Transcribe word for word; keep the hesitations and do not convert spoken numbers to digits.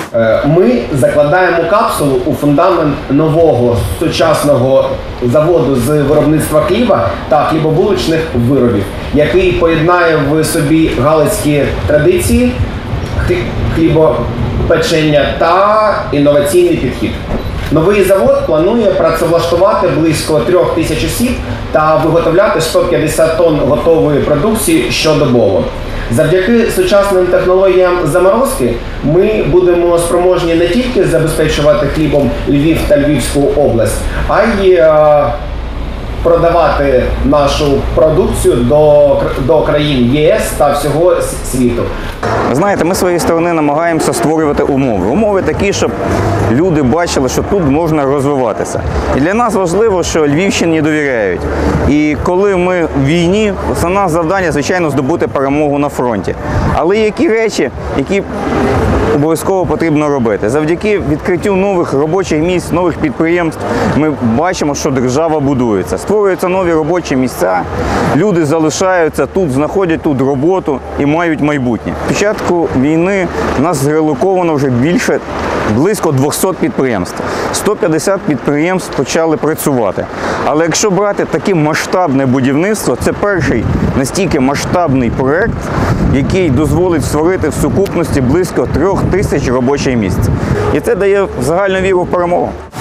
Ми закладаємо капсулу у фундамент нового сучасного заводу з виробництва хліба та хлібобулочних виробів, який поєднає в собі галицькі традиції, хлібопечення та інноваційний підхід. Новий завод планує працевлаштувати близько трьох тисяч осіб та виготовляти сто п'ятдесят тонн готової продукції щодобово. Завдяки сучасним технологіям заморозки ми будемо спроможні не тільки забезпечувати хлібом Львів та Львівську область, а й е, продавати нашу продукцію до, до країн ЄС та всього світу. Знаєте, ми з своєї сторони намагаємося створювати умови. Умови такі, щоб люди бачили, що тут можна розвиватися. І для нас важливо, що Львівщині довіряють. І коли ми в війні, основне завдання, звичайно, здобути перемогу на фронті. Але є які речі, які обов'язково потрібно робити. Завдяки відкриттю нових робочих місць, нових підприємств ми бачимо, що держава будується. Створюються нові робочі місця, люди залишаються тут, знаходять тут роботу і мають майбутнє. Під початку війни у нас зрелоковано вже більше, близько двохсот підприємств. сто п'ятдесят підприємств почали працювати. Але якщо брати таке масштабне будівництво, це перший настільки масштабний проєкт, який дозволить створити в сукупності близько трьох тисяч робочих місць. І це дає загальну віру в перемогу.